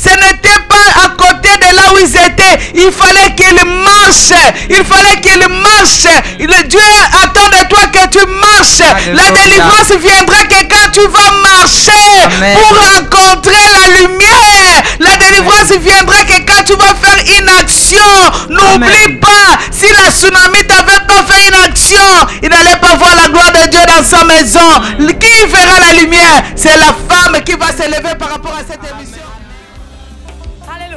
Ce n'était pas à côté de là où ils étaient. Il fallait qu'ils marchent. Il fallait qu'ils marchent. Dieu attend de toi que tu marches. Alléluia. La délivrance viendra que quand tu vas marcher. Amen. Pour rencontrer la lumière. La délivrance viendra que quand tu vas faire une action. N'oublie pas, si la tsunami t'avait pas fait une action, il n'allait pas voir la gloire de Dieu dans sa maison. Qui verra la lumière? C'est la femme qui va s'élever par rapport à cette émission. Alléluia.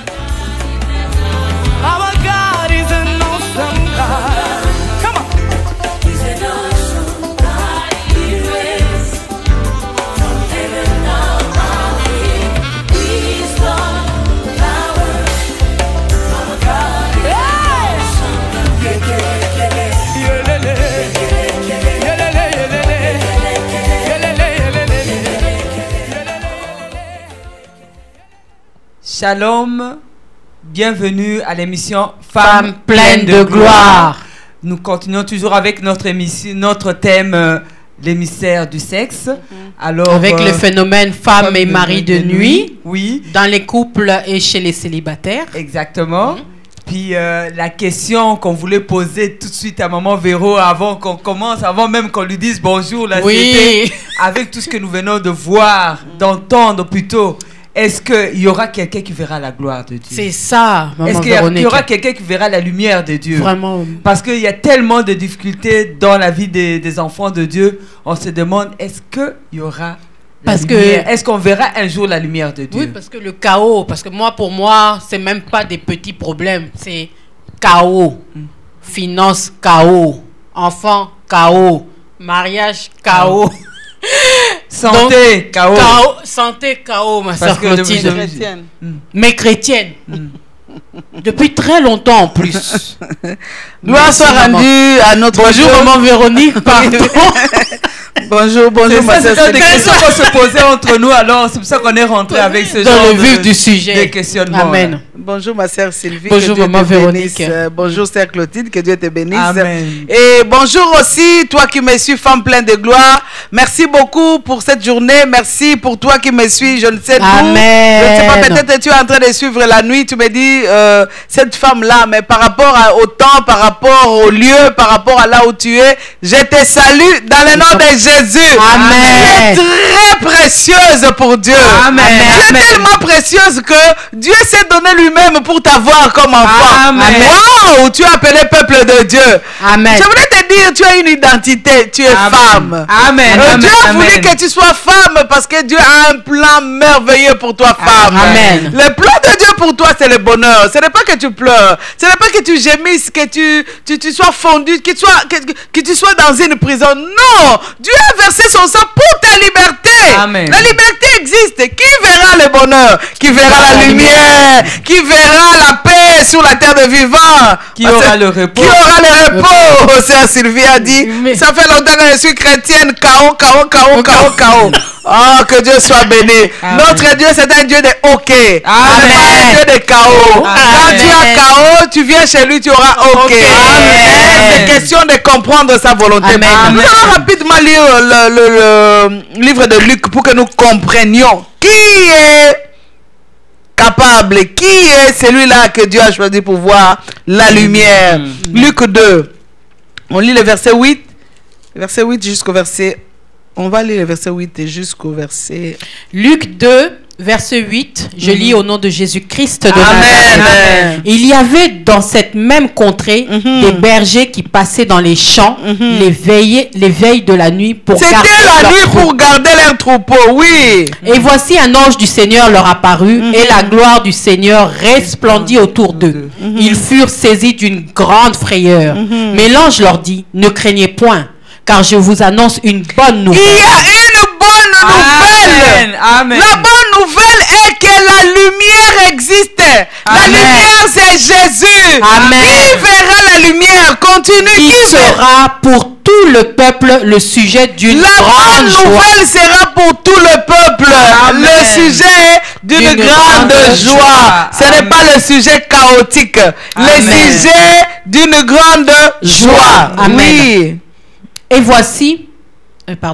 Our God is an awesome God. Come on. He's an awesome God, He reigns from heaven above. Wisdom, power, our God is an awesome God. Shalom, bienvenue à l'émission Femme pleine de gloire. Nous continuons toujours avec notre émission, notre thème, les mystères du sexe. Alors, Avec le phénomène femme et mari de nuit, oui, dans les couples et chez les célibataires. exactement. Puis la question qu'on voulait poser tout de suite à Maman Véro avant qu'on commence, avant même qu'on lui dise bonjour, là, Oui. c'était avec tout ce que nous venons de voir, d'entendre plutôt. Est-ce qu'il y aura quelqu'un qui verra la gloire de Dieu? C'est ça, maman Est-ce qu'il y Véronique. aura quelqu'un qui verra la lumière de Dieu? Vraiment. Parce qu'il y a tellement de difficultés dans la vie des enfants de Dieu. On se demande, est-ce qu'il y aura la lumière? Est-ce qu'on verra un jour la lumière de Dieu? Oui, parce que le chaos, parce que pour moi, c'est même pas des petits problèmes, c'est chaos. Finance, chaos. Enfant, chaos. Mariage, chaos. Santé, chaos. Santé, chaos, ma Parce soeur que Clotilde. Chrétienne. Mais chrétienne. Depuis très longtemps en plus. Gloire soit rendue à notre Bonjour, Dieu. maman Véronique, pardon. Bonjour, bonjour, ma C'est soeur. ça, des questions qu'on se posait entre nous, alors c'est pour ça qu'on est rentré avec ce Dans genre le vif de, du sujet. de questionnements. Amen. Bonjour ma sœur Sylvie. Bonjour, que Dieu maman te Véronique. bénisse. Bonjour sœur Clotilde, que Dieu te bénisse. Amen. Et bonjour aussi toi qui me suis, femme pleine de gloire. Merci beaucoup pour cette journée. Merci pour toi qui me suis, je ne sais d'où. Amen. Je ne sais pas, peut-être tu es en train de suivre la nuit. Tu me dis cette femme-là, mais par rapport au temps, par rapport au lieu, par rapport à là où tu es, je te salue dans le nom de Jésus. Amen. Tu es très précieuse pour Dieu. Amen. Tu es Amen. tellement précieuse que Dieu s'est donné lui-même pour t'avoir comme enfant. Amen. Wow, tu es appelé peuple de Dieu. Amen. Je voulais te dire, tu as une identité, tu es Amen. femme. Amen. Dieu a Amen. voulu que tu sois femme parce que Dieu a un plan merveilleux pour toi, femme. Amen. Le plan de Dieu pour toi, c'est le bonheur. Ce n'est pas que tu pleures. Ce n'est pas que tu gémisses, que tu sois fondu, que tu sois dans une prison. Non! Dieu a versé son sang pour ta liberté. Amen. La liberté existe. Qui verra le bonheur? Qui verra la lumière? Qui verra la paix sur la terre de vivants? Qui aura le repos? Qui aura le repos? Sœur Sylvie a dit, Mais- ça fait longtemps que je suis chrétienne. Chaos. Oh, que Dieu soit béni. Amen. Notre Dieu, c'est un Dieu de OK. Amen. Un Dieu de chaos. Amen. Quand tu as chaos, tu viens chez lui, tu auras OK. Amen. C'est question de comprendre sa volonté. Amen. Nous allons rapidement lire le livre de Luc pour que nous comprenions qui est capable, qui est celui-là que Dieu a choisi pour voir la lumière. Luc 2. On lit le verset 8. Verset 8 jusqu'au verset... On va lire le verset 8 jusqu'au verset... Luc 2, verset 8, je lis au nom de Jésus-Christ de Amen. Nazareth. Il y avait dans cette même contrée des bergers qui passaient dans les champs les veilles de la nuit pour C'était garder la leurs nuit troupeaux. pour garder leur troupeau, oui. Et voici un ange du Seigneur leur apparut et la gloire du Seigneur resplendit autour d'eux. Ils furent saisis d'une grande frayeur. Mais l'ange leur dit, ne craignez point, car je vous annonce une bonne Il nouvelle. y a une bonne nouvelle. Amen. Amen. La bonne nouvelle est que la lumière existe. La Amen. lumière, c'est Jésus. Amen. Qui verra la lumière? Continue. Qui Qui verra? sera pour tout le peuple le sujet d'une La grande bonne joie. nouvelle sera pour tout le peuple. Amen. Le sujet d'une D'une grande grande joie. joie. Ce n'est Amen. pas le sujet chaotique. Amen. Le sujet d'une grande joie. Amen. Oui. Et voici,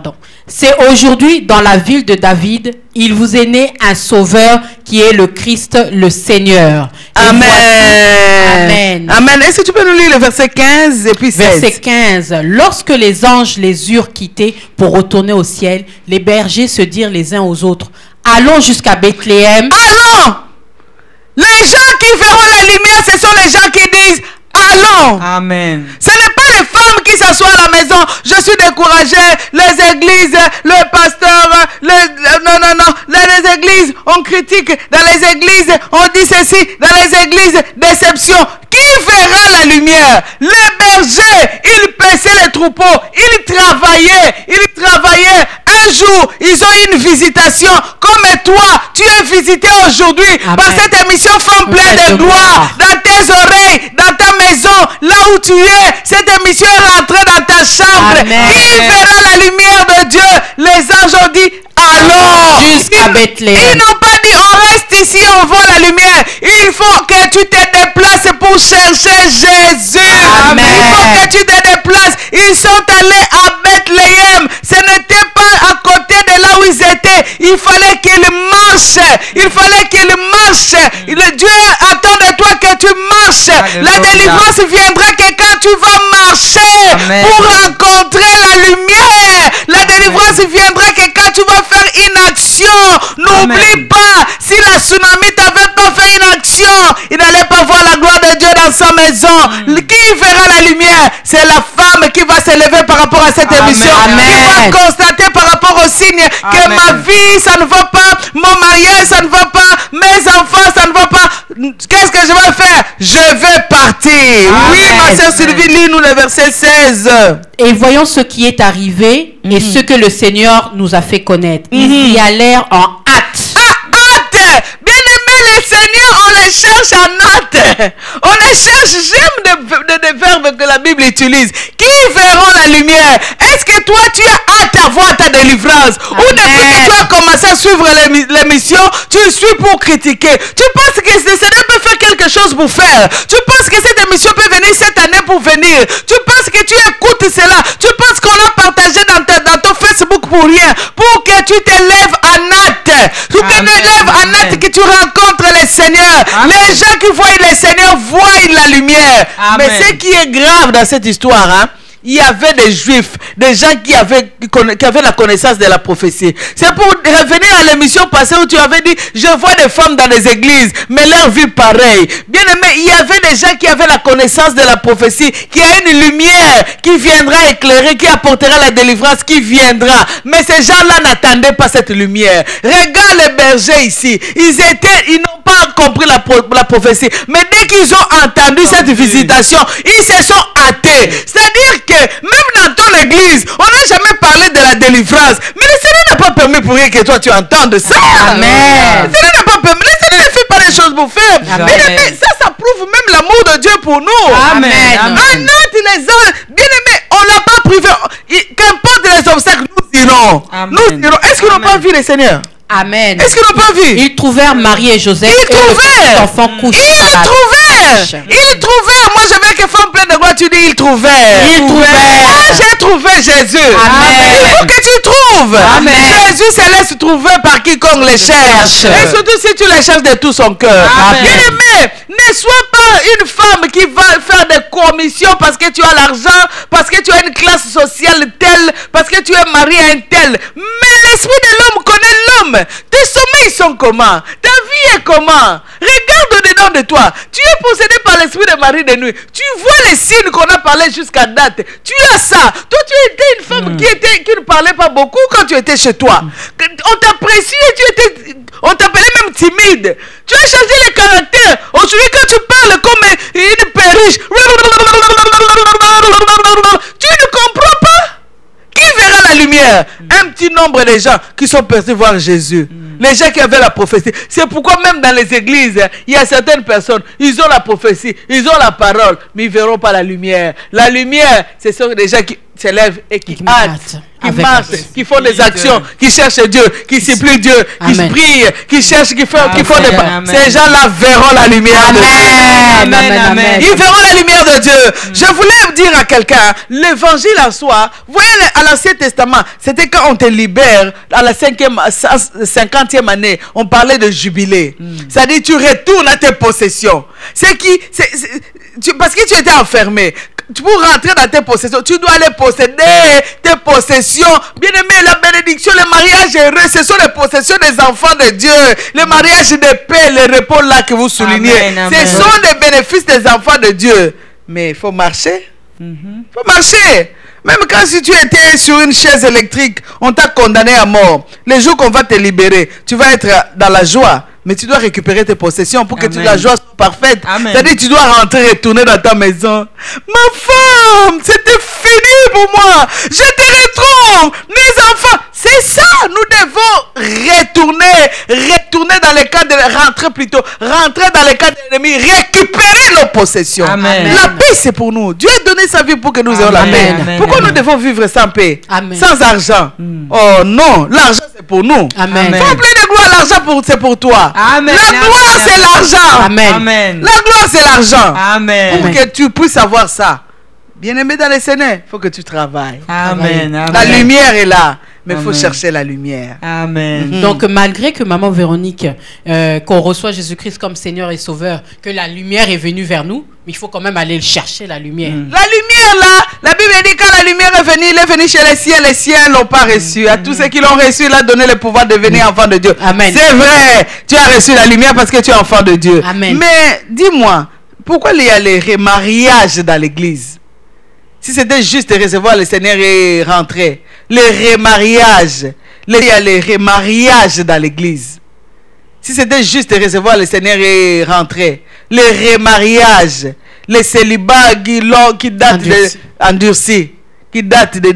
C'est aujourd'hui dans la ville de David, il vous est né un sauveur qui est le Christ, le Seigneur. Et Amen. voici- Amen. Amen. Est-ce que tu peux nous lire le verset 15 et puis 16? Verset 15. Lorsque les anges les eurent quittés pour retourner au ciel, les bergers se dirent les uns aux autres, allons jusqu'à Bethléem. Allons! Les gens qui verront la lumière, ce sont les gens qui disent allons! Amen. Ce n'est pas les femmes qui s'assoient à la maison. Je suis découragé. Les églises, le pasteur, non. Les églises, on critique. Dans les églises, on dit ceci. Dans les églises, déception. Qui verra la lumière? Les bergers, ils paissaient les troupeaux. Ils travaillaient. Un jour, ils ont eu une visitation. Comme toi, tu es visité aujourd'hui par cette émission Femme pleine de gloire. Dans tes oreilles, dans ta maison, là où tu es, cette émission est rentrée dans ta chambre. Amen. Qui verra la lumière de Dieu? Les anges ont dit allons Jusqu'à Bethléem. Ils n'ont pas dit on reste ici, on voit la lumière. Il faut que tu te déplaces pour chercher Jésus. Amen. Il faut que tu te déplaces. Ils sont allés à Bethléem. Ce n'était pas à côté de là où ils étaient. Il fallait qu'ils marchent. Le Dieu attend de toi que tu marches. Alléluia. La délivrance viendra que quand tu vas marcher Amen. pour rencontrer la lumière. La délivrance viendra que quand tu vas faire une action. N'oublie Amen. pas, si la tsunami t'avait pas fait une action, il n'allait pas voir la gloire de Dieu dans sa maison. Qui verra la lumière? C'est la femme qui va se lever par rapport à cette Amen. émission. Amen. Qui va constater par rapport au signe que Amen. ma vie, ça ne va pas. Mon mariage, ça ne va pas. Mes enfants, ça ne va pas. Qu'est-ce que je vais faire? Je vais partir. Oui, ma Amen. soeur Sylvie, lis-nous le verset 16. Et voyons ce qui est arrivé et ce que le Seigneur nous a fait connaître. Ils y allèrent en hâte. Hâte. Bien-aimés, les seigneurs, on les cherche en hâte. On les cherche. J'aime des verbes que la Bible utilise. Qui verront la lumière? Est-ce que toi, tu as hâte à voir ta délivrance? Ou depuis que tu as commencé à suivre l'émission, tu suis pour critiquer? Tu penses que le Seigneur peut faire quelque chose pour faire? Tu penses que cette émission peut venir cette année pour venir? Tu penses que tu écoutes cela? Tu penses qu'on a partagé dans ton Facebook pour rien? Pour que tu te lèves en hâte. Pour que tu te Amen. lèves en hâte, Amen. que tu rencontres les Seigneurs. Amen. Les gens qui voient les Seigneurs voient la lumière. Amen. Mais ce qui est grave dans cette histoire, hein, il y avait des juifs, des gens qui avaient la connaissance de la prophétie. C'est pour revenir à l'émission passée où tu avais dit, je vois des femmes dans les églises, mais leur vie pareille. Bien aimé, il y avait des gens qui avaient la connaissance de la prophétie, qui a une lumière qui viendra éclairer, qui apportera la délivrance, qui viendra. Mais ces gens-là n'attendaient pas cette lumière. Regarde les bergers ici. Ils n'ont pas compris la prophétie. Mais dès qu'ils ont entendu cette visitation, ils se sont hâtés. C'est-à-dire que même dans ton église, on n'a jamais parlé de la délivrance. Mais le Seigneur n'a pas permis pour rien que toi tu entendes ça. Amen. Le Seigneur n'a pas permis. Le Seigneur ne fait pas les choses pour faire. Amen. Mais ça prouve même l'amour de Dieu pour nous. Amen. En note les anges, bien aimés, on l'a pas privé. Qu'importe les obstacles, nous irons. Amen. Nous irons. Est-ce qu'ils n'ont pas vu les Seigneurs? Amen. Est-ce qu'ils n'ont pas vu? Ils trouvèrent Marie et Joseph Ils et le trouvaient. petit enfant couché Ils par la trouvaient. Ils trouvaient. Moi, je veux que femme pleine de gloire, tu dis ils trouvaient. Ils trouvaient. Ah, j'ai trouvé Jésus. Amen. Il faut que tu trouves. Amen. Jésus se laisse trouver par quiconque les cherche. Et surtout si tu les cherches de tout son cœur. Amen. Bien aimé, ne sois pas une femme qui va faire des commissions parce que tu as l'argent, parce que tu as une classe sociale telle, parce que tu es marié à un tel. Mais l'esprit de l'homme connaît l'homme. Tes sommeils sont comment? Ta vie est comment? Regarde au-dedans de toi. Tu es possédé par l'esprit de Marie de nuit. Tu vois les signes qu'on a parlé jusqu'à date. Tu as ça. Toi, tu étais une femme qui ne parlait pas beaucoup quand tu étais chez toi. On t'appréciait, on t'appelait même timide. Tu as changé le caractère. Aujourd'hui, quand tu parles comme une perruche, tu ne comprends pas. Qui verra la lumière? Un petit nombre de gens qui sont partis voir Jésus. Les gens qui avaient la prophétie. C'est pourquoi même dans les églises, il y a certaines personnes, ils ont la prophétie, ils ont la parole, mais ils ne verront pas la lumière. La lumière, ce sont des gens qui se lèvent et qui hâtent. qui Avec marchent, la qui font des Dieu. actions, qui cherchent Dieu, qui supplient Dieu, qui Amen. prient, qui cherchent, qui font des pas. Amen. Ces gens-là verront la lumière de Dieu. Amen. Amen, amen. Ils verront la lumière de Dieu. Je voulais dire à quelqu'un, l'évangile en soi, vous voyez, à l'Ancien Testament, c'était quand on te libère, à la 50e année, on parlait de jubilé. C'est-à-dire, tu retournes à tes possessions. Parce que tu étais enfermé. Pour rentrer dans tes possessions, tu dois aller posséder tes possessions. Bien aimé, la bénédiction, le mariage heureux, ce sont les possessions des enfants de Dieu. Le mariage de paix, le repos là que vous soulignez, Amen, amen. ce sont des bénéfices des enfants de Dieu. Mais il faut marcher. Il faut marcher. Même quand si tu étais sur une chaise électrique, on t'a condamné à mort. Les jours qu'on va te libérer, tu vas être dans la joie. Mais tu dois récupérer tes possessions pour que Amen. la joie soit parfaite. Amen. C'est-à-dire tu dois rentrer, retourner dans ta maison. Ma femme, c'était fini pour moi. Je te retrouve. Mes enfants, c'est ça. Nous devons retourner dans les cas de rentrer plutôt. Rentrer dans les cas de l'ennemi, récupérer nos possessions. Amen. La paix, c'est pour nous. Dieu a donné sa vie pour que nous ayons la Amen. paix. Amen. Pourquoi Amen. nous devons vivre sans paix? Amen. Sans argent? Oh non, l'argent c'est pour nous. Amen. Amen. Faut plein de gloire, l'argent c'est pour toi. Amen. La gloire Amen. c'est l'argent. Amen. Amen. La gloire c'est l'argent. Amen. Pour que tu puisses avoir ça. Bien-aimé dans les Seigneur, il faut que tu travailles. Amen. Amen. La lumière est là, mais il faut Amen. chercher la lumière. Amen. Donc, malgré que maman Véronique, qu'on reçoit Jésus-Christ comme Seigneur et Sauveur, que la lumière est venue vers nous, mais il faut quand même aller le chercher, la lumière. La lumière là, la Bible dit quand la lumière est venue, il est venu chez les siens l'ont pas reçu. À tous ceux qui l'ont reçu, il a donné le pouvoir de devenir enfant de Dieu. Amen. C'est vrai, tu as reçu la lumière parce que tu es enfant de Dieu. Amen. Mais dis-moi, pourquoi il y a les remariages dans l'église? Si c'était juste de recevoir le Seigneur et rentrer, les remariages, il y a les remariages dans l'église. Si c'était juste de recevoir le Seigneur et rentrer, les remariages, les célibats qui datent endurcis, qui datent des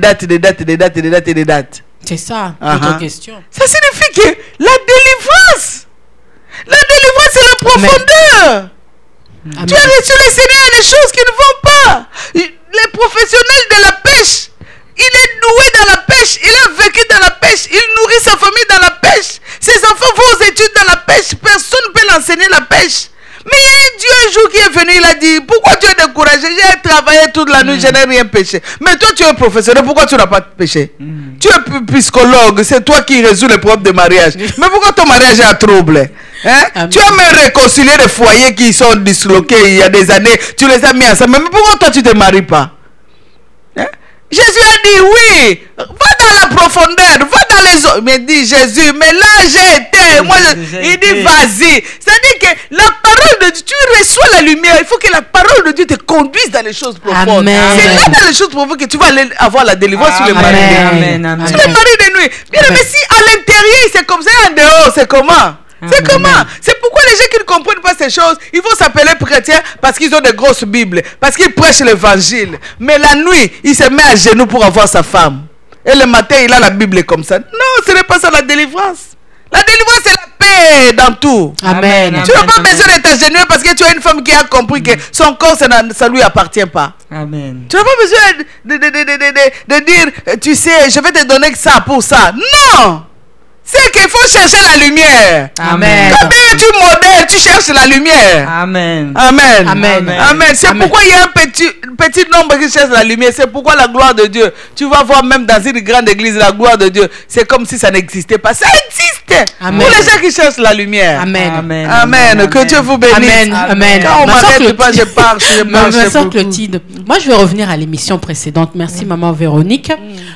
dates. C'est ça, Uh-huh. notre question. Ça signifie que la délivrance, c'est la profondeur. Amen. Tu as reçu le Seigneur, il y a des choses qui ne vont pas. Les professionnels de la pêche, il est doué dans la pêche, il a vécu dans la pêche, il nourrit sa famille dans la pêche. Ses enfants vont aux études dans la pêche, personne ne peut l'enseigner la pêche. Mais il y a un Dieu un jour qui est venu, il a dit, pourquoi tu es découragé? J'ai travaillé toute la nuit, je n'ai rien péché. Mais toi tu es professionnel, pourquoi tu n'as pas péché? Tu es psychologue, c'est toi qui résous les problèmes de mariage. Mais pourquoi ton mariage est en trouble? Hein? Amen. Tu as même réconcilié des foyers qui sont disloqués il y a des années, tu les as mis ensemble. Mais pourquoi toi tu ne te maries pas? Hein? Jésus a dit oui, va dans la profondeur, va dans les eaux. Mais dit Jésus, mais là j'ai été. Moi, il dit vas-y. C'est-à-dire que la parole de Dieu, tu reçois la lumière. Il faut que la parole de Dieu te conduise dans les choses profondes. Amen. C'est là dans les choses profondes que tu vas aller avoir la délivrance sur le Amen. mari de nuit. Amen. Amen. Sur le mari de nuit. Bien, mais si à l'intérieur c'est comme ça, en dehors c'est comment? C'est Amen. comment? C'est pourquoi les gens qui ne comprennent pas ces choses, ils vont s'appeler chrétiens parce qu'ils ont des grosses Bibles, parce qu'ils prêchent l'évangile. Mais la nuit, il se met à genoux pour avoir sa femme. Et le matin, il a la Bible comme ça. Non, ce n'est pas ça la délivrance. La délivrance, c'est la paix dans tout. Amen. Tu n'as pas Amen. besoin de t'agenouiller parce que tu as une femme qui a compris que son corps, ça ne lui appartient pas. Amen. Tu n'as pas besoin de dire, tu sais, je vais te donner ça pour ça. Non! C'est qu'il faut chercher la lumière. Amen. Quand bien tu modèles, tu cherches la lumière. Amen. Amen. Amen. Amen. C'est Amen. pourquoi il y a un petit nombre qui cherche la lumière. C'est pourquoi la gloire de Dieu. Tu vas voir même dans une grande église, la gloire de Dieu. C'est comme si ça n'existait pas. Ça existe. Amen. Pour les gens qui cherchent la lumière. Amen. Amen. Amen. Que Dieu vous bénisse. Amen. Amen. Quand on Ma sœur m'arrête pas, je pars. Je marche Ma sœur beaucoup. Clotilde, moi je vais revenir à l'émission précédente. Merci maman Véronique.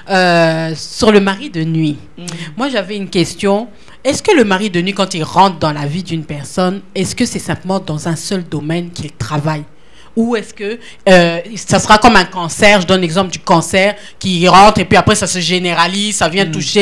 Sur le mari de nuit. Moi j'avais une question. Est-ce que le mari de nuit, quand il rentre dans la vie d'une personne, est-ce que c'est simplement dans un seul domaine qu'il travaille? Ou est-ce que ça sera comme un cancer? Je donne l'exemple du cancer qui rentre et puis après ça se généralise, ça vient toucher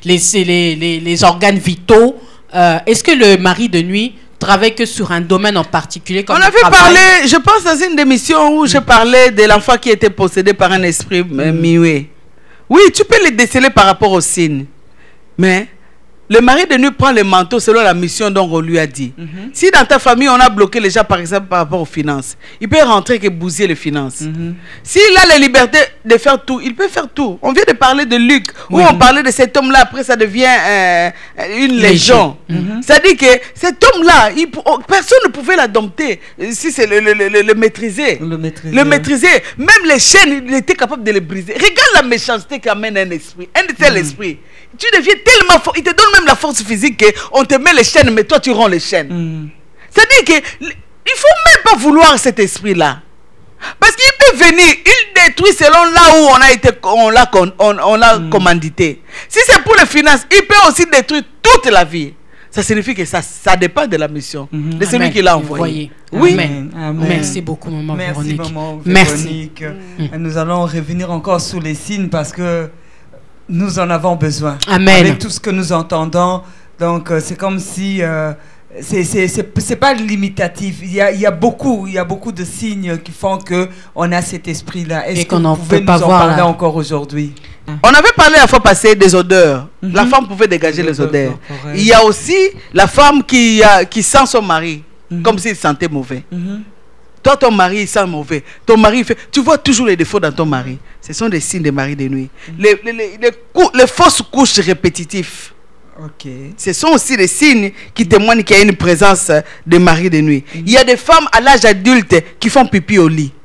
les organes vitaux. Est-ce que le mari de nuit travaille que sur un domaine en particulier comme On le avait travail? parlé, je pense, dans une émission où je parlais de l'enfant qui était possédé par un esprit muet. Oui, tu peux les déceler par rapport aux signes. Mais le mari de nuit prend le manteau selon la mission dont on lui a dit. Si dans ta famille, on a bloqué les gens, par exemple, par rapport aux finances, il peut rentrer et bousiller les finances. S'il a la liberté de faire tout, il peut faire tout. On vient de parler de Luc, où on parlait de cet homme-là, après ça devient une légion. C'est-à-dire que cet homme-là, personne ne pouvait l'adopter, si c'est le maîtriser. Le maîtriser. Même les chaînes, il était capable de les briser. Regarde la méchanceté qui amène un esprit, un tel esprit. Tu deviens tellement fort, il te donne même la force physique qu'on te met les chaînes, mais toi tu romps les chaînes. C'est-à-dire qu'il ne faut même pas vouloir cet esprit-là. Parce qu'il peut venir, il détruit selon là où on l'a commandité. Si c'est pour les finances, il peut aussi détruire toute la vie. Ça signifie que ça dépend de la mission de celui qui l'a envoyé. Oui. Amen. Merci beaucoup, maman Véronique. Merci. Nous allons revenir encore sur les signes parce que nous en avons besoin. Amen. Avec tout ce que nous entendons. Donc, c'est comme si... c'est pas limitatif. Il y a beaucoup de signes qui font qu'on a cet esprit-là. Est-ce que vous pouvez nous en parler encore aujourd'hui? On avait parlé la fois passée des odeurs. La femme pouvait dégager les odeurs. Il y a aussi la femme qui sent son mari comme s'il sentait mauvais. Toi, ton mari, il sent mauvais. Ton mari, tu vois toujours les défauts dans ton mari. Ce sont des signes de mari de nuit. Les fausses couches répétitives. Ce sont aussi des signes qui témoignent qu'il y a une présence de mari de nuit. Il y a des femmes à l'âge adulte qui font pipi au lit.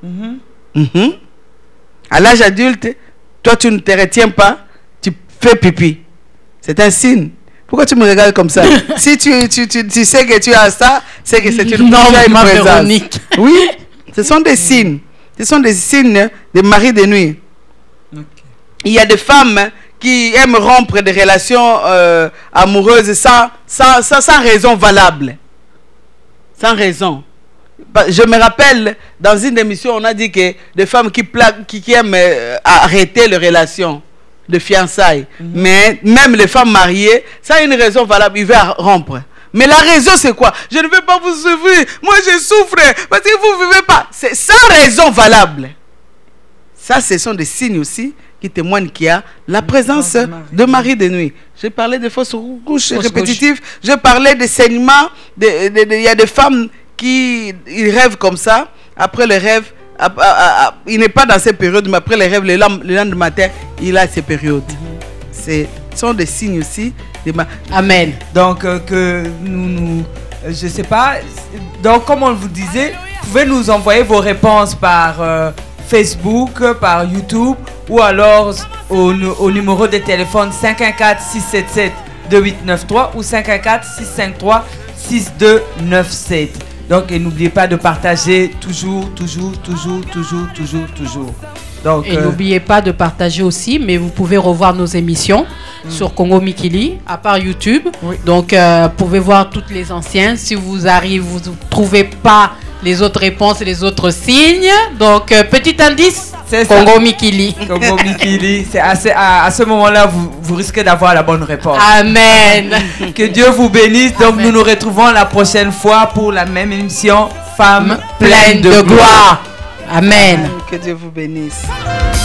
À l'âge adulte, toi, tu ne te retiens pas, tu fais pipi. C'est un signe. Pourquoi tu me regardes comme ça? Si tu sais que tu as ça, c'est que c'est une présence. Véronique. Oui, ce sont des signes. Ce sont des signes de mari de nuit. Il y a des femmes qui aiment rompre des relations amoureuses sans raison valable. Sans raison. Je me rappelle, dans une émission, on a dit que des femmes qui aiment arrêter les relations de fiançailles. Mais même les femmes mariées, ça a une raison valable, ils veulent rompre. Mais la raison, c'est quoi? Je ne veux pas vous souffrir. Moi, je souffre parce que vous ne vivez pas. C'est sans raison valable. Ça, ce sont des signes aussi qui témoignent qu'il y a la présence de mari de nuit. J'ai parlé de fausses couches répétitives. Je parlais de saignements. Il y a des femmes qui rêvent comme ça. Après le rêve, il n'est pas dans ces périodes, mais après les rêves, le lendemain matin, il a ces périodes. Ce sont des signes aussi. Amen. Donc, je ne sais pas. Donc, comme on vous disait, vous pouvez nous envoyer vos réponses par Facebook, par YouTube, ou alors au numéro de téléphone 514-677-2893 ou 514-653-6297. Donc, n'oubliez pas de partager toujours. Donc, et n'oubliez pas de partager aussi, mais vous pouvez revoir nos émissions sur Congo Mikili, à part YouTube. Donc, vous pouvez voir toutes les anciennes. Si vous arrivez, vous ne trouvez pas les autres réponses et les autres signes. Donc, petit indice, Congo Mikili. Congo Mikili, c'est à ce moment-là, vous risquez d'avoir la bonne réponse. Amen. Que Dieu vous bénisse. Donc, nous nous retrouvons la prochaine fois pour la même émission, Femmes pleines de gloire. Amen. Que Dieu vous bénisse.